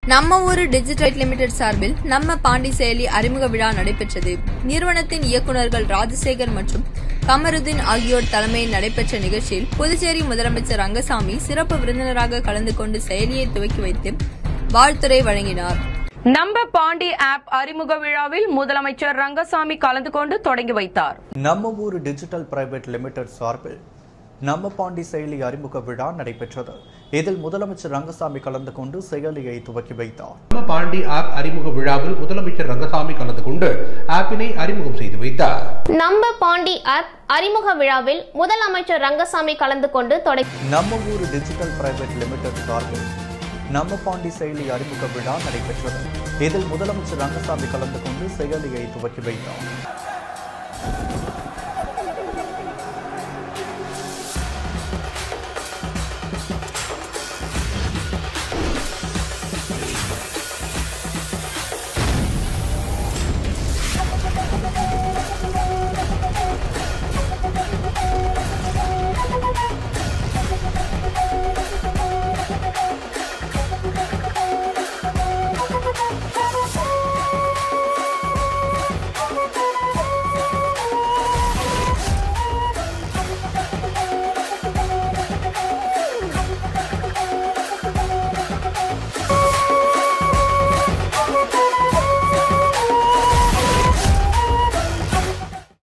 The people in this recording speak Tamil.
நம்ம ஊரு டிஜிட்டல் லிமிடெட் சார்பில் நம்ம பாண்டி செயலி அறிமுக விழா நடைபெற்றது. நிறுவனத்தின் இயக்குநர்கள் ராஜசேகர் மற்றும் கமருதீன் ஆகியோர் தலைமையில் நடைபெற்ற நிகழ்ச்சியில் புதுச்சேரி முதலமைச்சர் ரங்கசாமி சிறப்பு விருந்தினராக கலந்து கொண்டு செயலியை துவக்கி வைத்து வாழ்த்துரை வழங்கினார். நம்ம பாண்டி ஆப் அறிமுக விழாவில் முதலமைச்சர் ரங்கசாமி கலந்து கொண்டு தொடங்கி வைத்தார். நம்ம ஊரு டிஜிட்டல் பிரைவேட் லிமிடெட் சார்பில் நம்ம பாண்டி செயலி அறிமுக விழா நடைபெற்றது. இதில் முதலமைச்சர் ரங்கசாமி கலந்து கொண்டு செயலியை துவக்கி வைத்தார். நம்ம பாண்டி ஆப் அறிமுக விழாவில் முதலமைச்சர் ரங்கசாமி கலந்து கொண்டு ஆப்பினை அறிமுகம் செய்து வைத்தார். நம்ம பாண்டி ஆப் அறிமுக விழாவில் முதலமைச்சர் ரங்கசாமி கலந்து கொண்டு தொடங்கி நம்ம ஊரு டிஜிட்டல் பிரைவேட் லிமிடெட் சார்பில் நம்ம பாண்டி செயலி அறிமுக விழா நடைபெற்றது. இதில் முதலமைச்சர் ரங்கசாமி கலந்து கொண்டு செயலியை துவக்கி வைத்தார்.